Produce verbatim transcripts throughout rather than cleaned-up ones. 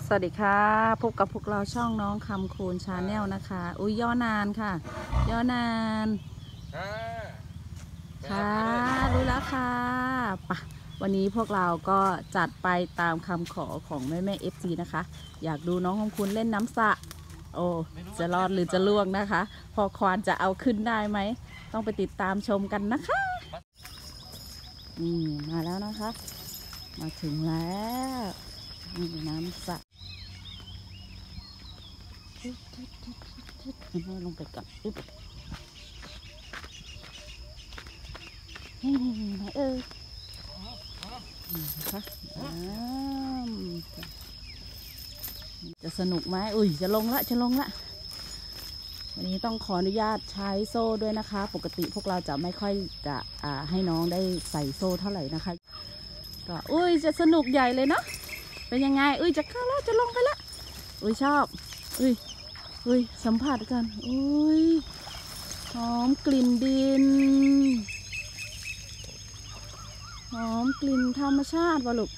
สวัสดีค่ะพบกับพวกเราช่องน้องคำคูณชาแนลนะคะอุ้ยย่อนานค่ะย่อนานค่ะรู้แล้วค่ะปะวันนี้พวกเราก็จัดไปตามคำขอของแม่แม่เอฟซีนะคะอยากดูน้องคำคูณเล่นน้ำสระโอ้จะรอดหรือจะล่วงนะคะพอควานจะเอาขึ้นได้ไหมต้องไปติดตามชมกันนะคะนี่มาแล้วนะคะมาถึงแล้วนี่น้ำสระลงไปก่อนอึ๊บนี่นี่เออนะคะจะสนุกไหมอุ้ยจะลงละจะลงละวันนี้ต้องขออนุญาตใช้โซ่ด้วยนะคะปกติพวกเราจะไม่ค่อยจะอ่าให้น้องได้ใส่โซ่เท่าไหร่นะคะก็อุ้ยจะสนุกใหญ่เลยเนาะเป็นยังไงอุ้ยจะเข้าแล้วจะลงไปละอุ้ยชอบอุ้ยอุ้ยสัมผัสกันอุ้ยหอมกลิ่นดินหอมกลิ่นธรรมชาติวะลูก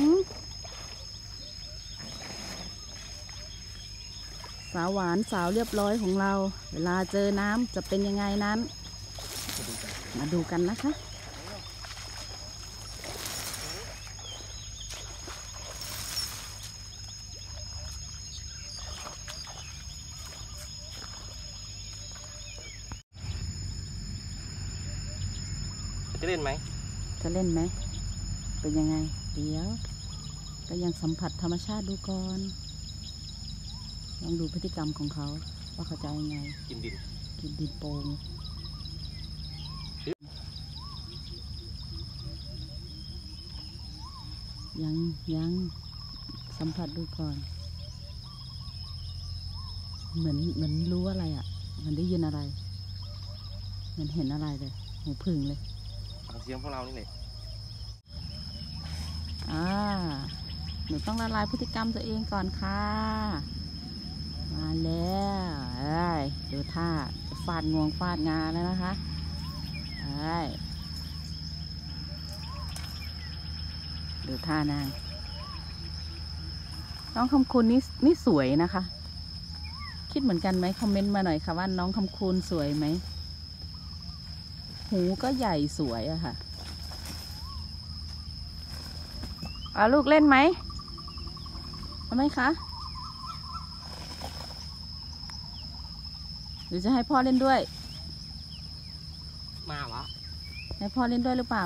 สาวหวานสาวเรียบร้อยของเราเวลาเจอน้ำจะเป็นยังไงนั้นมาดูกันนะคะจะเล่นไหมจะเล่นไหมเป็นยังไงเดี๋ยวก็ยังสัมผัสธรรมชาติดูก่อนลองดูพฤติกรรมของเขาว่าเขาจะยังไงกินดินกินดินโป่งยังยังสัมผัสดูก่อนเหมือนเหมือนรู้อะไรอ่ะมันได้ยินอะไรเหมือนเห็นอะไรเลยหูพึ่งเลยเสียงพวกเรานี่แหละอ่าหนูต้องละลายพฤติกรรมตัวเองก่อนค่ะมาแล้วเอ้ยดูท่าจะฟาดงวงฟาดงาแล้วนะคะเอ้ยดูท่านางน้องคำคูณนี่นี่สวยนะคะคิดเหมือนกันไหมคอมเมนต์มาหน่อยค่ะว่าน้องคำคูณสวยไหมหูก็ใหญ่สวยอะค่ะเอาลูกเล่นไหมเอาไหมคะหรือจะให้พ่อเล่นด้วยมาวะให้พ่อเล่นด้วยหรือเปล่า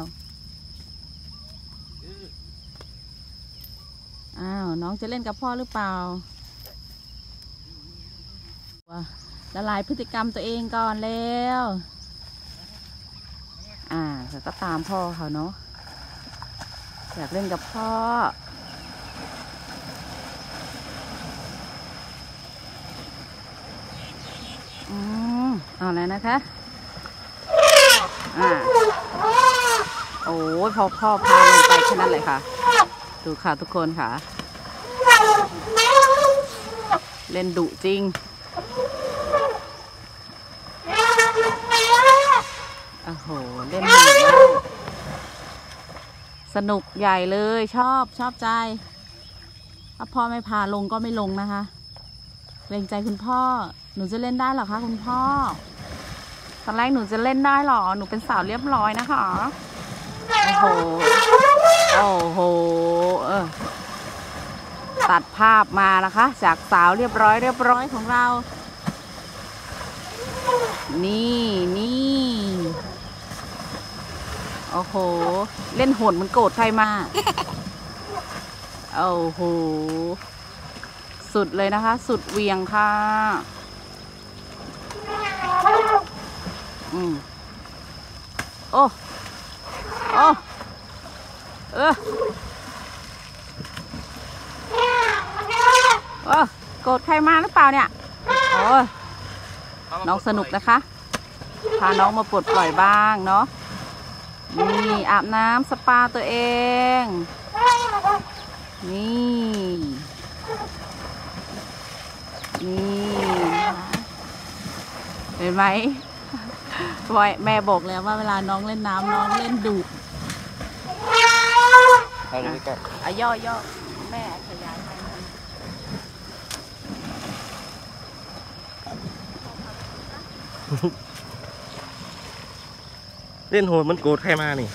อ้าวน้องจะเล่นกับพ่อหรือเปล่าละลายพฤติกรรมตัวเองก่อนแล้วอ่าแต่ก็ตามพ่อเขาเนาะอยากเล่นกับพ่ออืมเอาแล้วนะคะอ่าโอ้ยพอพ่อพาลงไปแค่นั้นเลยค่ะดูค่ะทุกคนค่ะเล่นดุจริงโอ้โหเล่นดุมากสนุกใหญ่เลยชอบชอบใจถ้าพ่อไม่พาลงก็ไม่ลงนะคะเกรงใจคุณพ่อหนูจะเล่นได้หรอคะคุณพ่อตอนแรกหนูจะเล่นได้หรอหนูเป็นสาวเรียบร้อยนะคะโอ้โหโอ้โหเออตัดภาพมานะคะจากสาวเรียบร้อยเรียบร้อยของเรานี่นี่โอ้โหเล่นโหดมันโกรธใครมาโอ้โหสุดเลยนะคะสุดเวียงค่ะอืมโอ้โอ้เออเออโกรธใครมาหรือเปล่าเนี่ยโอ้น้องสนุกนะคะพาน้องมาปลดปล่อยบ้างเนาะนี่อาบน้ำสปาตัวเองนี่นี่เห็นไหมบอยแม่บอกแล้วว่าเวลาน้องเล่นน้ำน้องเล่นดุอ่ะย่อย่อแม่ขยายไปเล่นโหดมันโกรธใครมานี่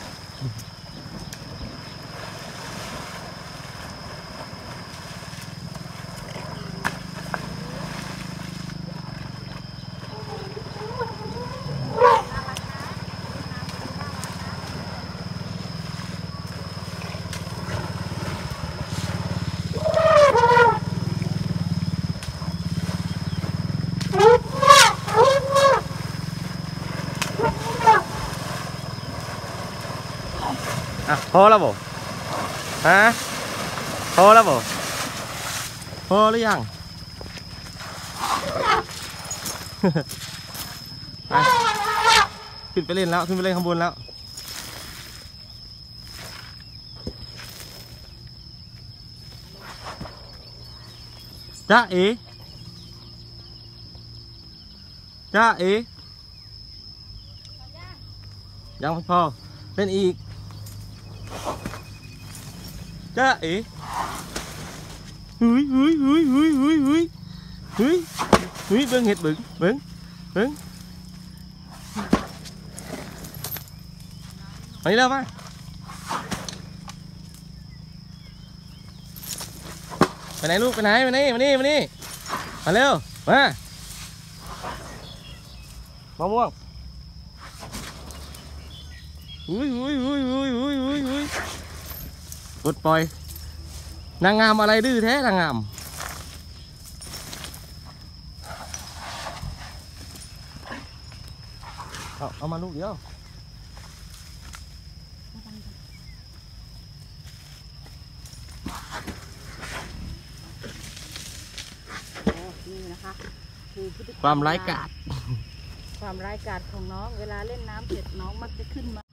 อ่ะพอแล้วบ่ฮะพอแล้วบ่พอหรือยัง ไปขึ้นไปเล่นแล้วขึ้นไปเล่นข้างบนแล้วจ้าเอ๋จ้าเอ๋ยังไม่พอเล่นอีกจ้าเอ๋เฮ้ยเฮ้ยเฮ้ยเฮ้ยเฮ้ยเฮ้ยเฮ้ยเฮ้ยเบิ้งเห็ดเบิ้งเบิ้งเบิ้งไปเร็วมาไปไหนลูกไปไหนมานี่มานี่มานี่มาเร็วมามะม่วงอุ้ยอุ้ยอุ้ยอุ้ยอุ้ยอุ้ยอุ้ยปลดปล่อยนางงามอะไรดื้อแท้นางงามเอาเอามาลูกเดียวนี่นะคะคือพฤติกรรมความไร้กาจความไร้กาจของน้องเวลาเล่นน้ำเสร็จน้องมักจะขึ้นมา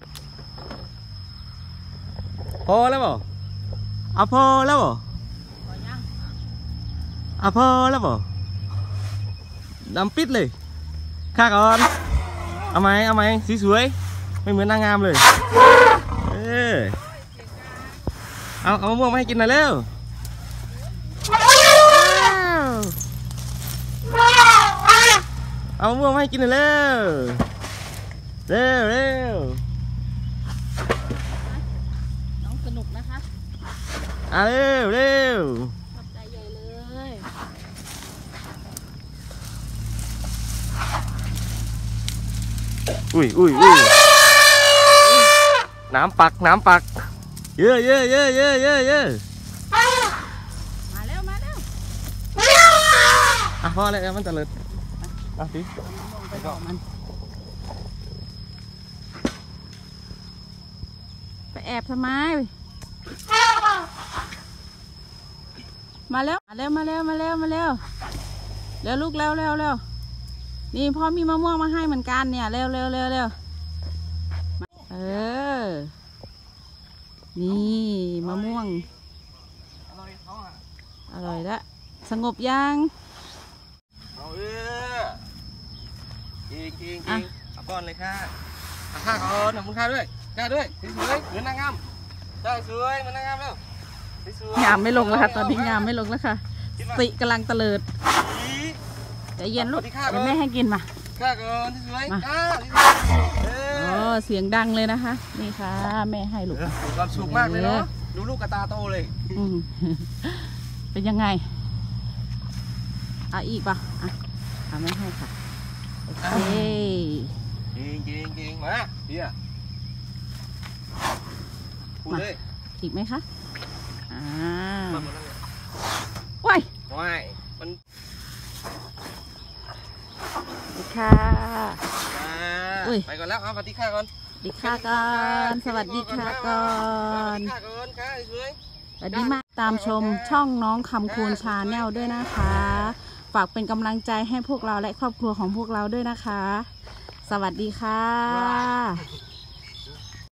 พอแล้วบ่เอาพอแล้วบ่พอยังเอาพอแล้วบ่ดำปิดเลยข้าก่อนเอาไหมเอาไหมสีสวยไม่เหมือนนางงามเลยเออเอาเอามะม่วงมาให้กินหน่อยเร็วเอามะม่วงมาให้กินหน่อยเร็วเร็วเร็วน้องสนุกนะคะอ่ะเร็วเร็วขอบใจใหญ่เลยอุ้ยอุ้ยอุ้ยน้ำปักน้ำปักเยอะเยอะเยอะเยอะเยอะเยอะมาแล้วมาแล้วอ่ะพอเลยมันจะเลิศอ่ะสิเอามะม่วงไปบอกมันไปแอบทำไมมาแล้วมาแล้วมาแล้วมาแล้วมาแล้วเร็วลูกเร็วเร็วเร็วนี่พ่อมีมะม่วงมาให้เหมือนกันเนี่ยเร็วเร็วเร็วเร็วเออนี่มะม่วงอร่อยละสงบยังเอาเออจริงจริงจริงเอาก้อนเลยค่ะเอาข้าก่อนเอามึงข้าด้วยข้าด้วยสวยๆเหมือนนางงามได้สวยเหมือนนางงามแล้วสวยๆงามไม่ลงแล้วค่ะตอนนี้งามไม่ลงแล้วค่ะสติกำลังเตลิดอีใจเย็นลูกเดี๋ยวแม่ให้กินมาข้าก่อนสวยๆข้าเอโอ้อเสียงดังเลยนะคะนี่ค่ะแม่ให้ลูกมีความสุขมากเลยเนาะดูลูกกระตาโตเลยอืม เป็นยังไงเอาอีกป่ะอ่ะเอาไม่ให้ค่ะโอเคจริงจริงจริงมาเฮียพูดเลยอีกไหมคะอ่ามาหมดแล้วเนี่ยว้ายว้ายมันดีค่ะ อุ้ยไปก่อนแล้วเอาสวัสดีค่ะก่อนดีค่ะก่อนสวัสดีค่ะก่อนสวัสดีค่ะก่อนค่ะสวยสวัสดีมากตามชมช่องน้องคำคูณชาแนลด้วยนะคะ ฝากเป็นกำลังใจให้พวกเราและครอบครัวของพวกเราด้วยนะคะ สวัสดีค่ะ